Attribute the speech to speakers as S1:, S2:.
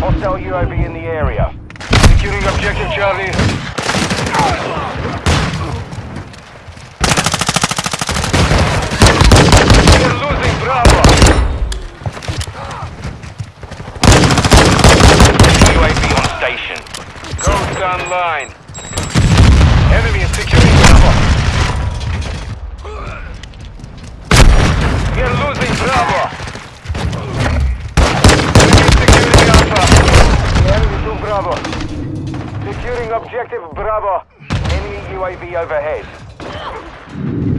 S1: Hostile UAV in the area.
S2: Securing objective Charlie. We're losing Bravo.
S1: UAV on station.
S2: Ghost online. Enemy is securing Bravo. We're losing Bravo. Securing Alpha.
S1: Enemy to Bravo. Securing objective Bravo. Enemy UAV overhead.